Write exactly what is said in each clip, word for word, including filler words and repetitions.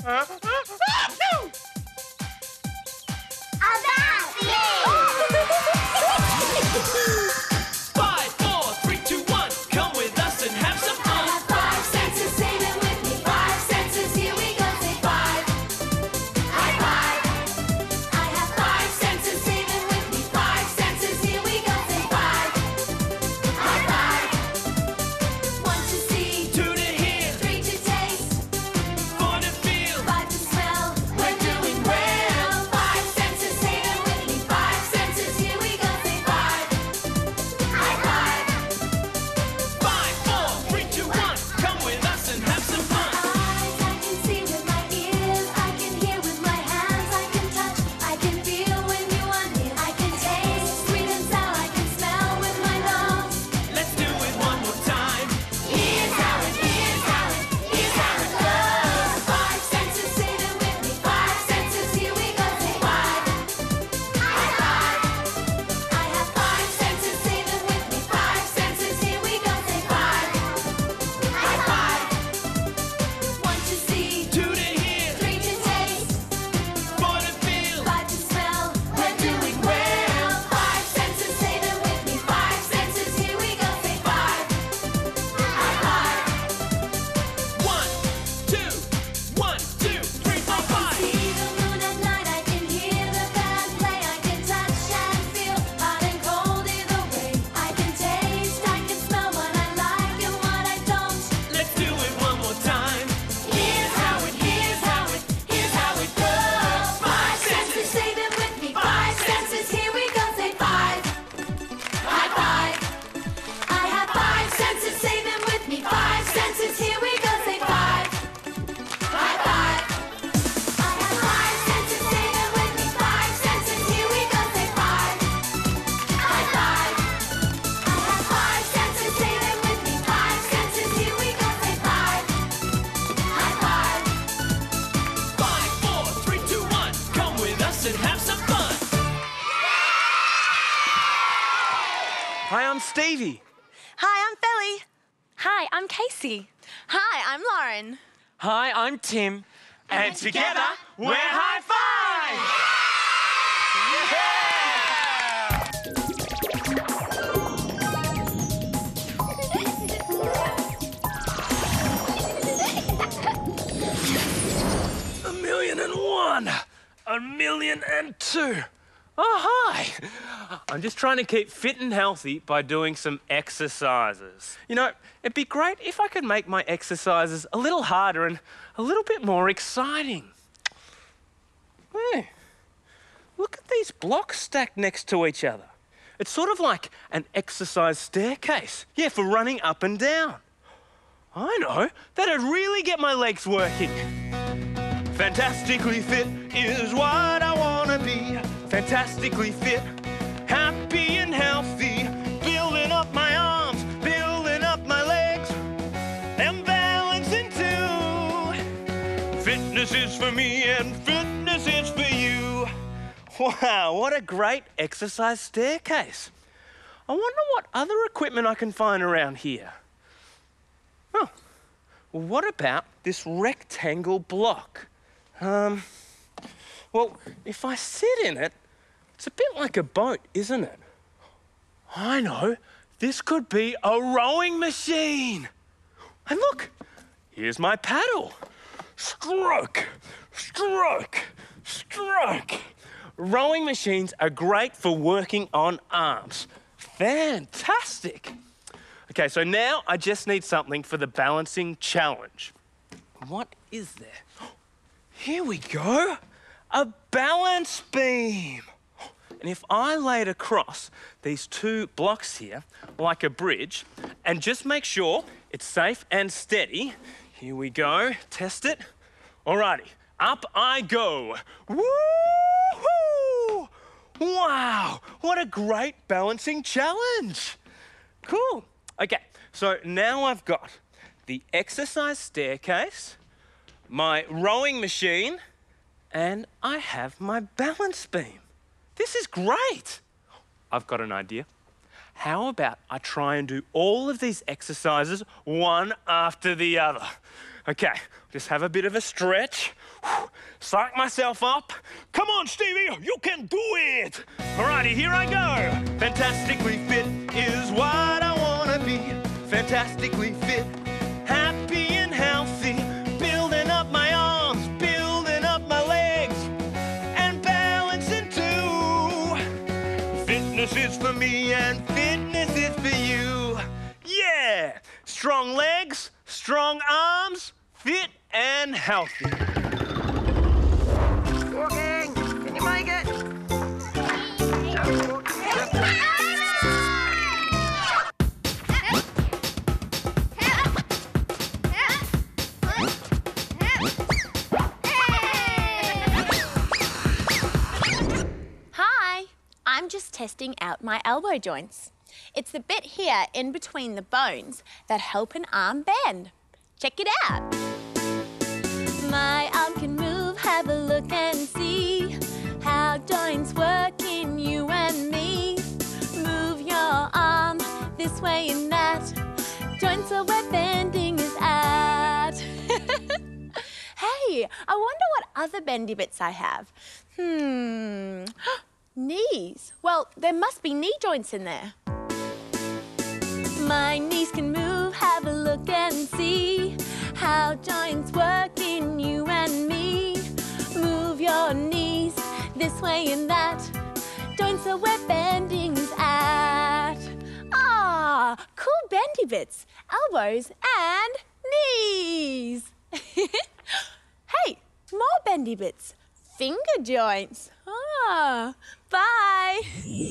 Five, four, three, two, one. Come with us and have some fun. I have five senses, say them with me. Five senses, here we go. Say five. High five. I have five senses, say them with me. Five senses, here we go. Say five. High five. One to see, Two to hear, three to taste, four to feel. five to smell. We're doing well. Five senses, say them with me. Five senses, here we go. Say five. High five. Five, four, three, two, one. Come with us and have some fun. Eyes, I can see with my ears, I can hear with my hands, I can touch, I can feel when you are near, I can taste sweet and sour, I can smell with my nose. Let's do it one more time. Here's how it, here's how it, here's how it goes. Five senses, say them with me. Five senses, here we go. Say five. High five. I have five senses, say them with me. Five senses, here we go. Say five. High five. One to see, Two to hear, three to taste, four to feel. five to smell. We're doing well. Five senses, say them with me. Five senses, here we go. Say five. High five. One, two, one, two, three, four, I can five. see the moon at night. I can hear the band play. I can touch and feel hot and cold either way. I can taste, I can smell what I like and what I don't. Let's do it one more time. Here's how it, here's how it, here's how it goes. Five senses, say them with me. Five senses, here we go. Say five. High five. I have five senses, say them with me. Five senses, here we go. Say five. High five. I have five senses, say them with me. Five senses, here we go. Say five. High five. I have five senses, say them with me. Five senses, here we go. Say five. High five. Five, four, three, two, one. Come with us and have some fun. Hi, I'm Stevie. Hi, I'm Felly. Hi, I'm Casey. Hi, I'm Lauren. Hi, I'm Tim. And, together, we're High Five! A million and one. A million and two. Oh, hi. I'm just trying to keep fit and healthy by doing some exercises. You know, it'd be great if I could make my exercises a little harder and a little bit more exciting. Hey, look at these blocks stacked next to each other. It's sort of like an exercise staircase. Yeah, for running up and down. I know, that'd really get my legs working. Fantastically fit is what I wanna be. Fantastically fit, happy and healthy. Building up my arms, building up my legs, and balancing too. Fitness is for me and fitness is for you. Wow, what a great exercise staircase. I wonder what other equipment I can find around here. Oh, well, what about this rectangle block? Um, well, if I sit in it, it's a bit like a boat, isn't it? I know, this could be a rowing machine. And look, here's my paddle. Stroke, stroke, stroke. Rowing machines are great for working on arms. Fantastic. Okay, so now I just need something for the balancing challenge. What is there? Here we go. A balance beam. And if I lay it across these two blocks here, like a bridge, and just make sure it's safe and steady. Here we go. Test it. Alrighty. Up I go. Woo-hoo! Wow, what a great balancing challenge. Cool. Okay, so now I've got the exercise staircase, my rowing machine, and I have my balance beam. This is great. I've got an idea. How about I try and do all of these exercises one after the other? Okay, just have a bit of a stretch. Psych myself up. Come on, Stevie, you can do it. Alrighty, here I go. Fantastically fit is what I wanna be. Fantastically fit, happy and healthy. Building up my arms, building up my legs, and balancing too. Fitness is for me and fitness is for you. Yeah, strong legs, strong arms, fit and healthy. Walking! Can you make it? Just walking. Hi, I'm just testing out my elbow joints. It's the bit here in between the bones that help an arm bend. Check it out. My arm can move, have a look and see how joints work in you and me. Move your arm this way and that. Joints are where bending is at. Hey, I wonder what other bendy bits I have. Hmm, knees. Well, there must be knee joints in there. My knees can move, have a look and see how joints work in you and me. Move your knees this way and that. Joints are where bending is at. Ah, cool bendy bits. Elbows and knees. Hey, more bendy bits. Finger joints. Ah, bye.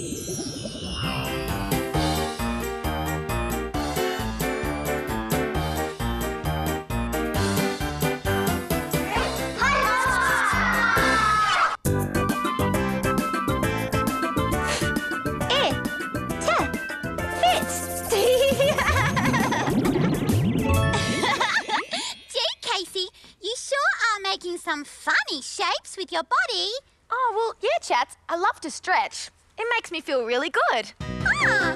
Making some funny shapes with your body. Oh, well, yeah, Chats. I love to stretch. It makes me feel really good. Ah.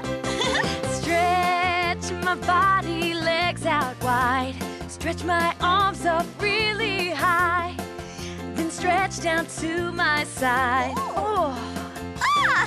Stretch my body, legs out wide. Stretch my arms up really high. Then stretch down to my side. Oh. Ah.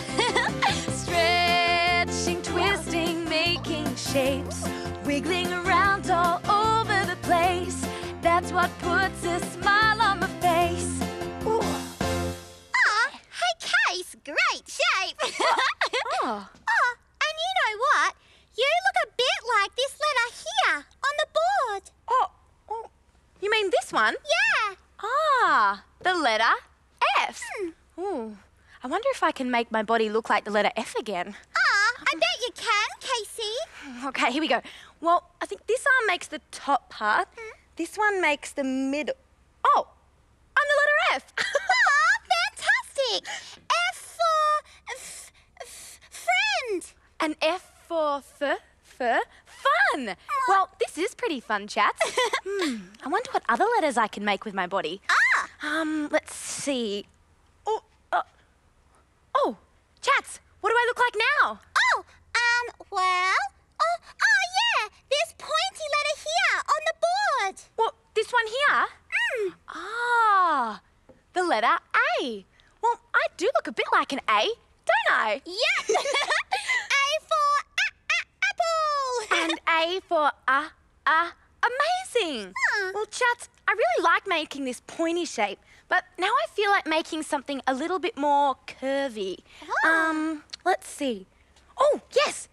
Stretching, twisting, making shapes. Wiggling around all over the place. That's what puts a smile on my face. Ooh. Ah, hey, Case, great shape. Oh. Oh, and you know what? You look a bit like this letter here on the board. Oh, oh. You mean this one? Yeah. Ah, the letter F. Hmm. Ooh. I wonder if I can make my body look like the letter F again. Ah, I bet you can, Casey. Okay, here we go. Well, I think this arm makes the top part. Hmm? This one makes the middle. Oh, I'm the letter F. Ah, fantastic. F for f f friend. An F for f for fun. Well, this is pretty fun, Chats. hmm, I wonder what other letters I can make with my body. Ah. Um, let's see. Oh, uh, oh, Chats, what do I look like now? Oh, um, well, oh, oh yeah, this pointy letter here on the board. What, this one here? Mm. Ah, the letter A. Well, I do look a bit like an A, don't I? Yep. A for a a apple. And A for uh, uh, amazing. Huh. Well, Chats, I really like making this pointy shape, but now I feel like making something a little bit more curvy. Oh. Um, let's see. Oh, yes.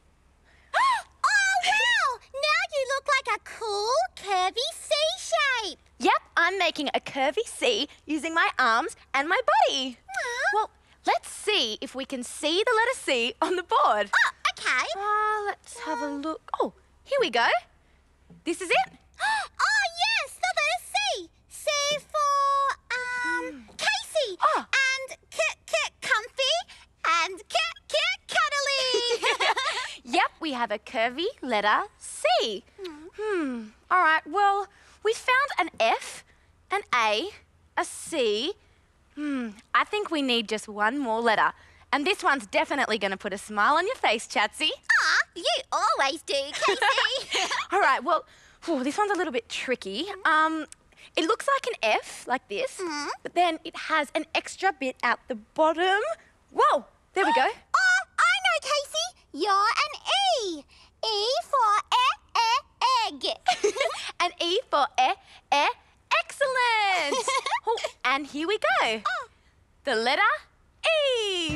Oh, wow! Now you look like a cool, curvy C shape. Yep, I'm making a curvy C using my arms and my body. Aw. Well, let's see if we can see the letter C on the board. Oh, okay. Uh, let's have a look. Oh, here we go. This is it. Oh, yes, the letter C. C for, um, Casey. Oh. And kit, kit, comfy. And kit, kit, cuddly. Yep, we have a curvy letter C. Hmm. All right, well, we found an F, an A, a C. Hmm. I think we need just one more letter. And this one's definitely going to put a smile on your face, Chatsy. Ah, you always do, Casey. All right, well, whew, this one's a little bit tricky. Um, It looks like an F, like this, Mm. but then it has an extra bit at the bottom. Whoa, there we go. Oh, I know, Casey. You're an E. E for e, e, egg. An E for e, e, excellent. Oh, and here we go. Oh. The letter E.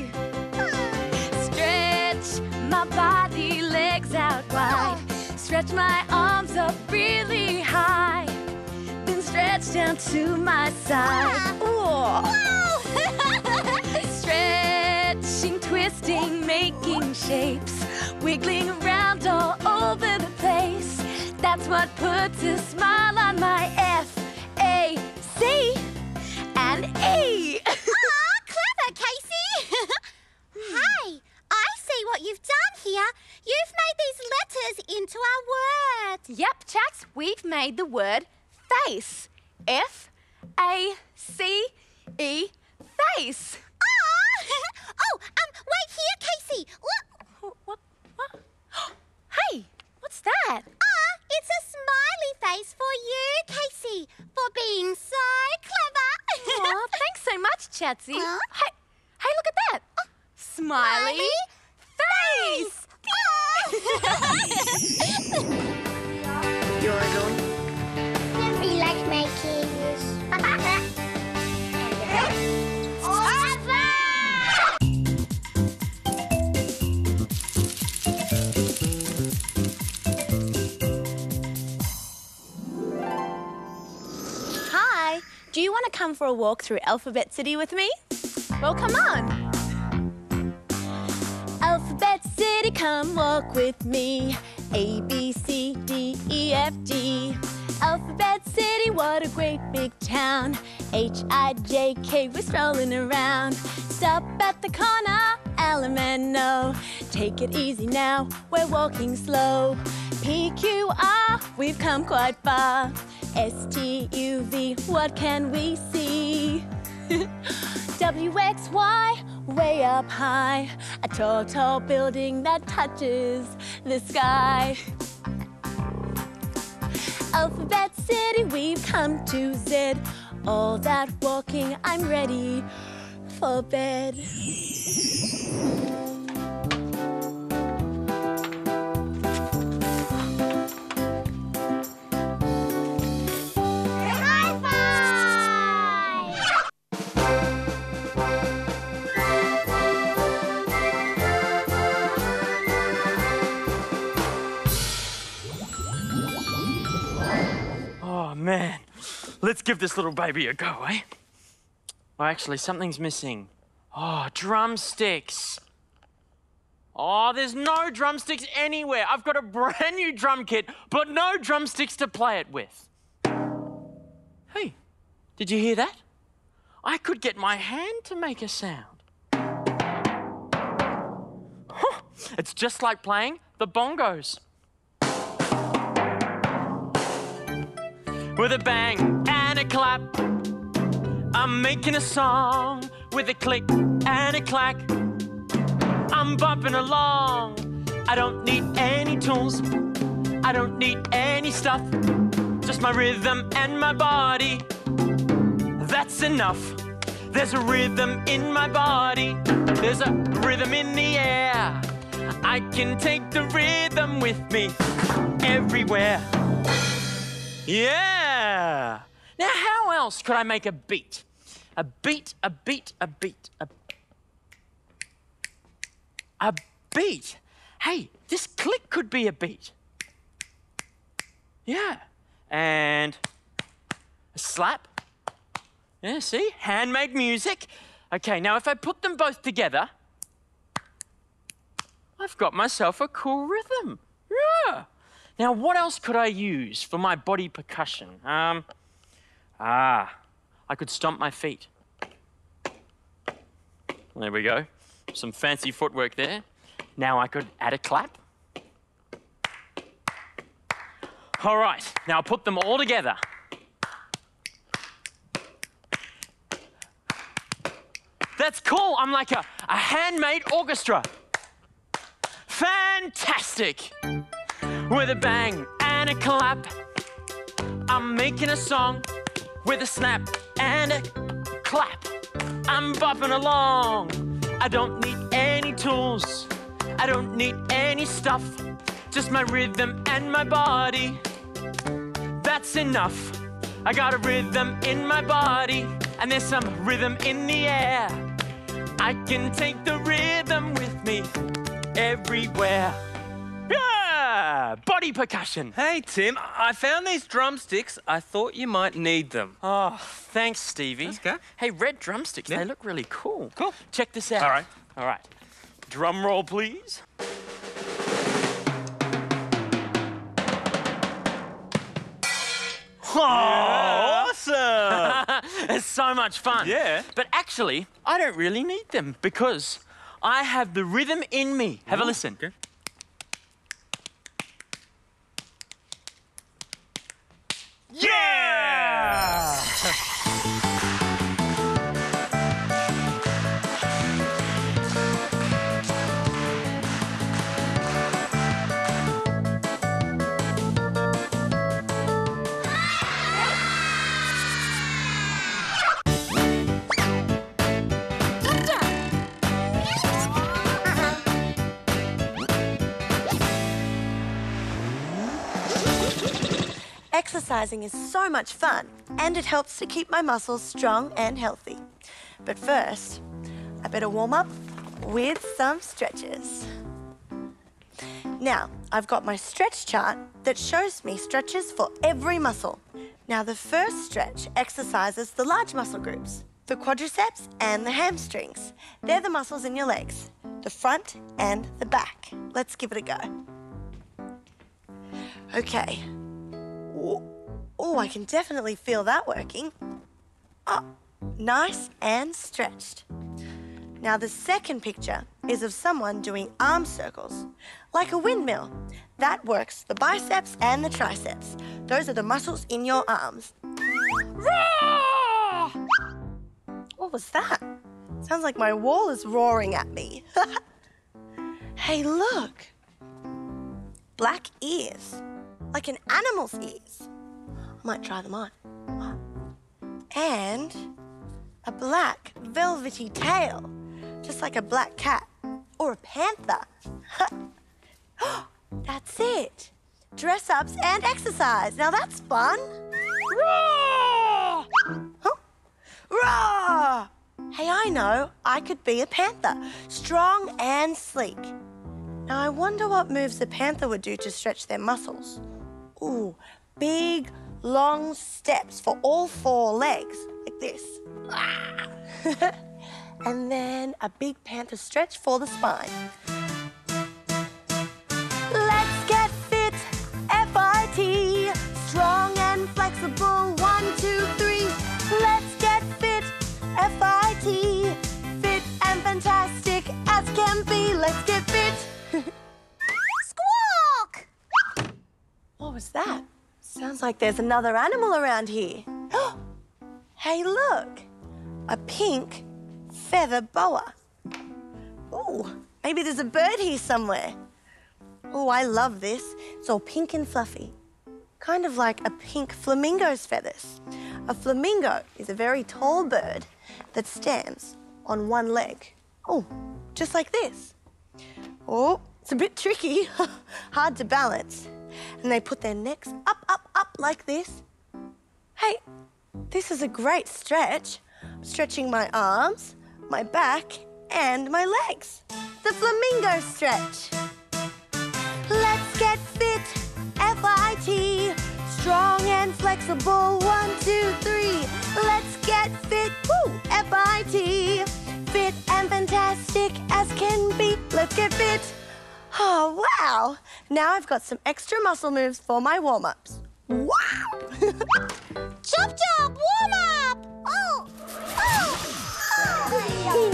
Stretch my body, legs out wide. Stretch my arms up really high. Then stretch down to my side. Ooh. Stretching, twisting, making shapes. Wiggling around all over the place. That's what puts a smile on my F, A, C, and E. Aw, clever, Casey. Hey, I see what you've done here. You've made these letters into our word. Yep, chats, we've made the word face. F, A, C, E, face. Aw. Oh, um, wait here, Casey. Look. What? What? what? Hey, what's that? Ah, it's a smiley face for you, Casey, for being so clever. Aw, thanks so much, Chatsy. Huh? Hey, hey, look at that. Smiley face. You wanna go? We like making this. Hi, do you want to come for a walk through Alphabet City with me? Well, come on. Alphabet City, come walk with me. A, B, C, D, E, F, G. Alphabet City, what a great big town. H, I, J, K, we're strolling around. Stop at the corner, L, M, N, O. Take it easy now, we're walking slow. P, Q, R, we've come quite far. S, T, U, V, what can we see? W, X, Y, way up high. A tall, tall building that touches the sky. Alphabet City, we've come to Z. All that walking, I'm ready for bed. High five! Oh, man. Let's give this little baby a go, eh? Oh, actually, something's missing. Oh, drumsticks. Oh, there's no drumsticks anywhere. I've got a brand new drum kit, but no drumsticks to play it with. Hey, did you hear that? I could get my hand to make a sound. Huh, it's just like playing the bongos. With a bang and a clap, I'm making a song. With a click and a clack, I'm bumping along. I don't need any tools, I don't need any stuff. Just my rhythm and my body, that's enough. There's a rhythm in my body, there's a rhythm in the air. I can take the rhythm with me everywhere. Yeah! Now, how else could I make a beat? A beat, a beat, a beat, a... A beat? Hey, this click could be a beat. Yeah. And a slap. Yeah, see? Handmade music. Okay, now if I put them both together, I've got myself a cool rhythm. Yeah. Now, what else could I use for my body percussion? Um, ah, I could stomp my feet. There we go. Some fancy footwork there. Now I could add a clap. All right, now put them all together. That's cool. I'm like a, a handmade orchestra. Fantastic. With a bang and a clap, I'm making a song. with a snap and a clap. I'm bopping along. I don't need any tools. I don't need any stuff. Just my rhythm and my body. That's enough. I got a rhythm in my body, and there's some rhythm in the air. I can take the rhythm with me everywhere. Yeah! Body percussion. Hey, Tim, I found these drumsticks. I thought you might need them. Oh, thanks, Stevie. That's okay. Hey, red drumsticks, Yeah. they look really cool. Cool. Check this out. All right. All right. Drum roll, please. Oh, awesome! It's so much fun. Yeah. But actually, I don't really need them because I have the rhythm in me. Have a listen. Okay. Yeah! Exercising is so much fun, and it helps to keep my muscles strong and healthy. But first, I better warm up with some stretches. Now, I've got my stretch chart that shows me stretches for every muscle. Now, the first stretch exercises the large muscle groups, the quadriceps and the hamstrings. They're the muscles in your legs, the front and the back. Let's give it a go. Okay. Oh, I can definitely feel that working. Oh, nice and stretched. Now the second picture is of someone doing arm circles, like a windmill. That works the biceps and the triceps. Those are the muscles in your arms. Roar! What was that? Sounds like my wall is roaring at me. Hey, look. Black ears. Like an animal's ears. I might try them on. And a black velvety tail, just like a black cat or a panther. That's it. Dress-ups and exercise. Now that's fun. Roar! Huh? Roar! Hey, I know. I could be a panther, strong and sleek. Now I wonder what moves a panther would do to stretch their muscles. Ooh, big, long steps for all four legs, like this. And then a big panther stretch for the spine. Let's get fit, F I T. Strong and flexible, one, two, three. Let's get fit, F I T. Fit and fantastic as can be. Let's get fit. Squawk! What was that? Sounds like there's another animal around here. Hey, look. A pink feather boa. Ooh, maybe there's a bird here somewhere. Oh, I love this. It's all pink and fluffy. Kind of like a pink flamingo's feathers. A flamingo is a very tall bird that stands on one leg. Oh, just like this. Oh, it's a bit tricky. Hard to balance. And they put their necks up, up, up like this. Hey, this is a great stretch. I'm stretching my arms, my back, and my legs. The flamingo stretch. Let's get fit, F I T. Strong and flexible, one, two, three. Let's get fit, woo, F I T. Fit and fantastic as can be. Let's get fit. Oh, wow. Now I've got some extra muscle moves for my warm-ups. Wow! Chop, chop, warm up! Oh! Oh!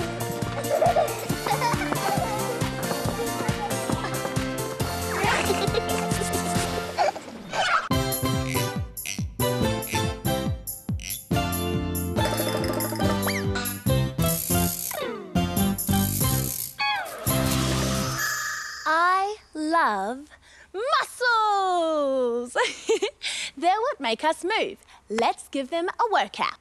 I love muscles. They're what make us move. let's give them a workout.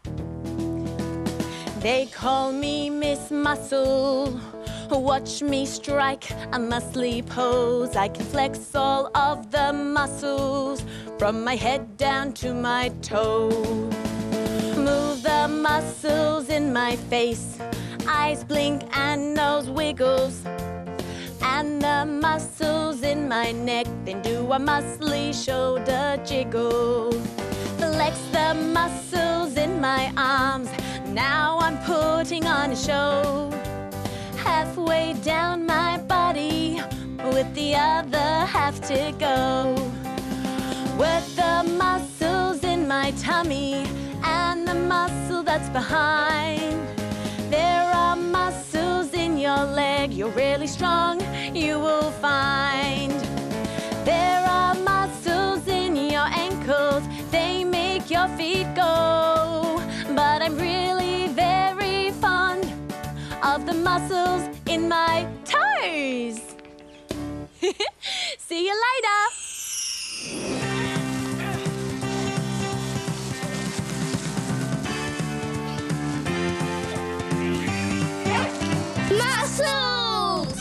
They call me Miss Muscle. Watch me strike a muscly pose. I can flex all of the muscles from my head down to my toes. Move the muscles in my face. Eyes blink and nose wiggles. And the muscles in my neck then do a muscly shoulder jiggle. Flex the muscles in my arms. Now I'm putting on a show. Halfway down my body, with the other half to go. Work the muscles in my tummy and the muscle that's behind. There are muscles in your leg, you're really strong, you will find. There are muscles in your ankles, they make your feet go. But I'm really very fond of the muscles in my toes. See you later. Muscles!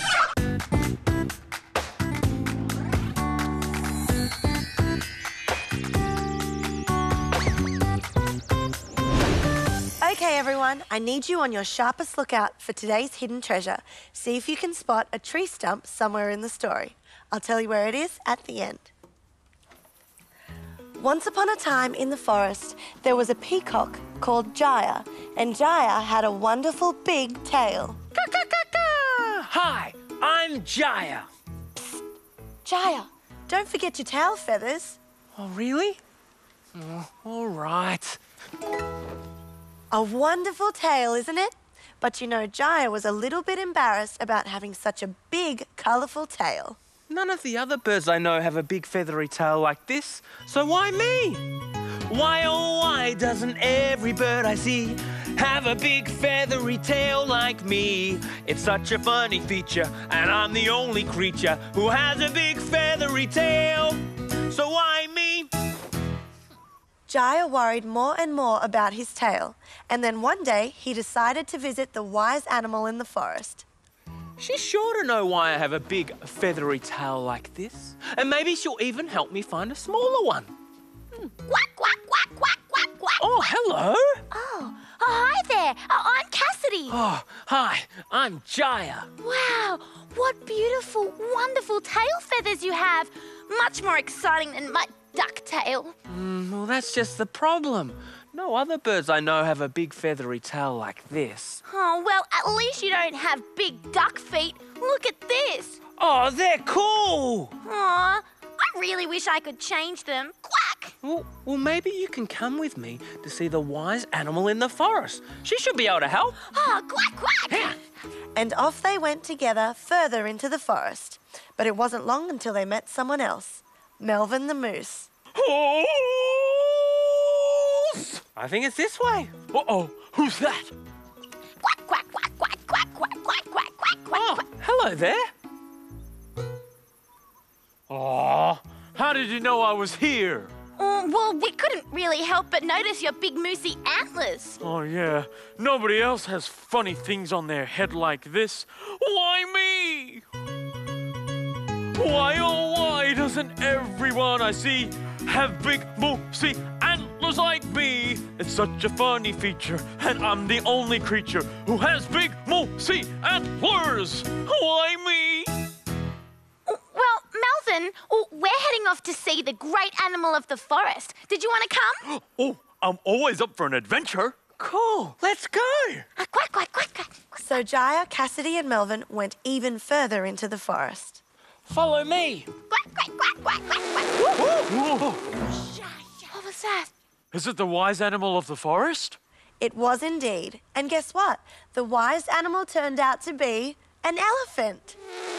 Okay, everyone, I need you on your sharpest lookout for today's hidden treasure. See if you can spot a tree stump somewhere in the story. I'll tell you where it is at the end. Once upon a time in the forest, there was a peacock called Jaya, and Jaya had a wonderful big tail. Hi, I'm Jaya. Jaya, don't forget your tail feathers. Oh, really? Oh, all right. A wonderful tail, isn't it? But you know, Jaya was a little bit embarrassed about having such a big, colourful tail. None of the other birds I know have a big feathery tail like this, so why me? Why, oh, why doesn't every bird I see have a big feathery tail like me? It's such a funny feature, and I'm the only creature who has a big feathery tail. So why me? Jaya worried more and more about his tail, and then one day he decided to visit the wise animal in the forest. She's sure to know why I have a big feathery tail like this, and maybe she'll even help me find a smaller one. Quack, quack, quack, quack, quack, quack. Oh, hello. Oh, oh, hi there. Oh, I'm Cassidy. Oh, hi, I'm Jaya. Wow, what beautiful, wonderful tail feathers you have. Much more exciting than my duck tail. Mm, well, that's just the problem. No other birds I know have a big feathery tail like this. Oh, well, at least you don't have big duck feet. Look at this. Oh, they're cool. Aw, I really wish I could change them. Quack! Well, well, maybe you can come with me to see the wise animal in the forest. She should be able to help. Oh, quack, quack! Yeah. And off they went together further into the forest. But it wasn't long until they met someone else, Melvin the moose. I think it's this way. Uh-oh, who's that? Quack, quack, quack, quack, quack, quack, quack, quack, quack, Oh, quack. hello there. Oh, how did you know I was here? Oh, well, we couldn't really help but notice your big moosey antlers. Oh, yeah. Nobody else has funny things on their head like this. Why me? Why, oh, why doesn't everyone I see have big, moosey antlers like me? It's such a funny feature, and I'm the only creature who has big, moosey antlers. Why me? Well, Melvin, oh, we're heading off to see the great animal of the forest. Did you want to come? Oh, I'm always up for an adventure. Cool, let's go. Uh, quack, quack, quack, quack. So Jaya, Cassidy and Melvin went even further into the forest. Follow me. Quack, quack, quack, quack, quack, quack. Whoa. What was that? Is it the wise animal of the forest? It was indeed. And guess what? The wise animal turned out to be an elephant.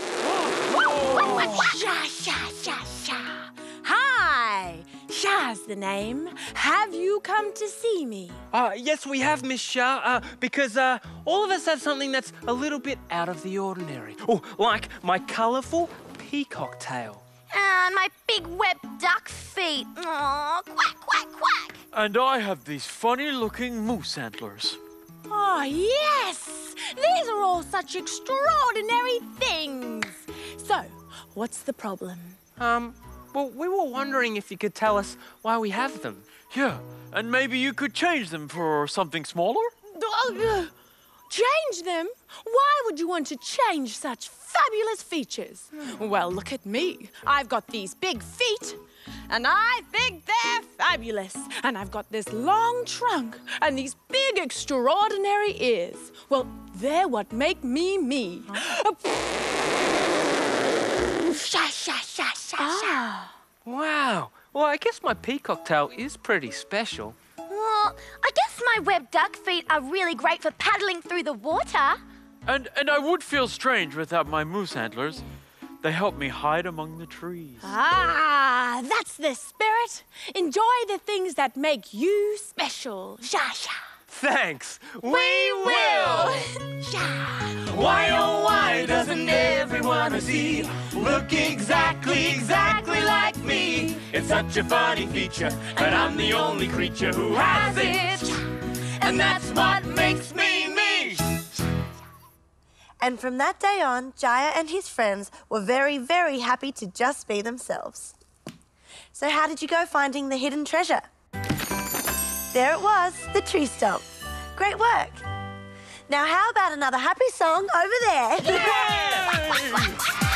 Sha, sha, sha, sha. Hi, Sha's the name. Have you come to see me? Uh, yes, we have, Miss Shah, uh, because uh, all of us have something that's a little bit out of the ordinary. Oh, like my colourful peacock tail. And my big webbed duck feet. Aw, quack, quack, quack. And I have these funny-looking moose antlers. Oh, yes! These are all such extraordinary things. So, what's the problem? Um, well, we were wondering if you could tell us why we have them. Yeah, and maybe you could change them for something smaller? Uh, Change them? Why would you want to change such fabulous features? Well, look at me. I've got these big feet, and I think they're fabulous. And I've got this long trunk and these big, extraordinary ears. Well, they're what make me me. Sha, sha, sha, sha, sha. Wow. Well, I guess my peacock tail is pretty special. Well, I guess my webbed duck feet are really great for paddling through the water. And and I would feel strange without my moose antlers. They help me hide among the trees. Ah, that's the spirit. Enjoy the things that make you special. Sha, sha. Thanks. We will! Why, oh, why doesn't everyone I see look exactly, exactly like me? It's such a funny feature, and I'm the only creature who has it. And that's what makes me me. And from that day on, Jaya and his friends were very, very happy to just be themselves. So how did you go finding the hidden treasure? There it was, the tree stump. Great work. Now how about another happy song over there? Yay!